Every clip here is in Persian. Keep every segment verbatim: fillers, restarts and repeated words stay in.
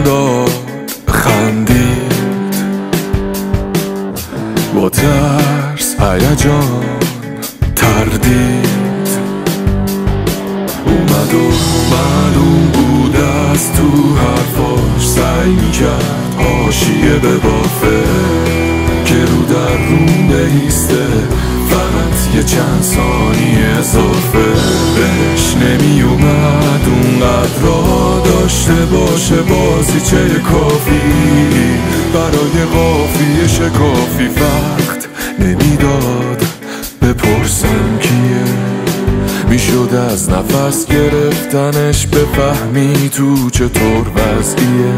تکون داد، خندید با ترس، هیجان، تردید. اومد و معلوم بود از تو حرفاش، سعی میکرد حاشیه ببافه که رو در رو نیسته، فقط یه چند ثانیه اضافه. بهش نمی اومد اونقدر را داشته باشه بازیچه کافی برای قافیه شکافی. وقت نمیداد بپرسم کیه، میشد از نفس گرفتنش بفهمی تو چطور وضعیه.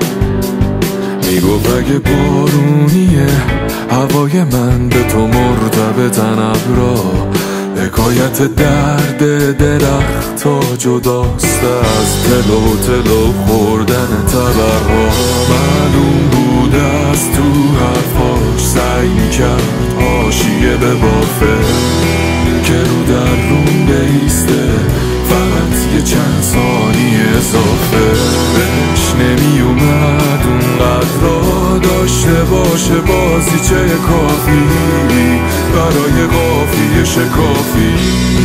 میگفت اگه بارونیه هوای من به تو مرتبطن ابرا، حکایت درد درخت ها جداست از تلو تلو خوردن تبرها. معلوم بود از تو حرفاش، سعی کرد حاشیه ببافه که رو در رو بیسته، فقط یه چند ثانیه اضافه. بهش نمی اومد اونقدر را داشته باشه بازیچه کافی برای قافیه شکافی.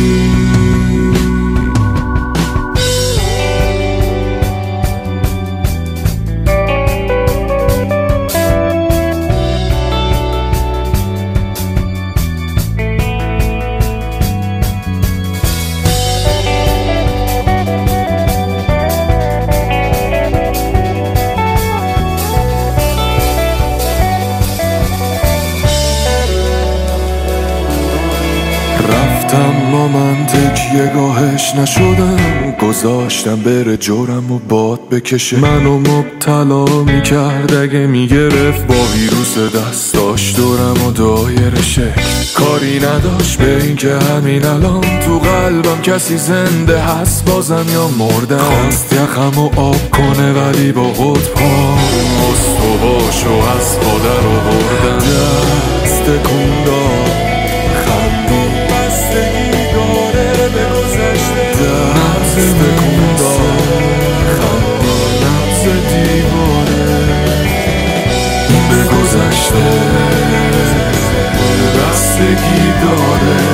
اما من تکیه گاهش نشدم، گذاشتم بره جورم و باد بکشه. منو مبتلا میکرد اگه میگرفت، با ویروس دستاش دورم و دایره شکل. کاری نداشت به این که همین الان تو قلبم کسی زنده هست بازم یا مردم. خواست یخم و آب کنه ولی با قطب‌ها استواشو از پادر رو بردم. دست تکون داد، خندید، بستگی داره به گذشته. نبض تکون داد، خندید، نبض دیواره به گذشته. بستگی داره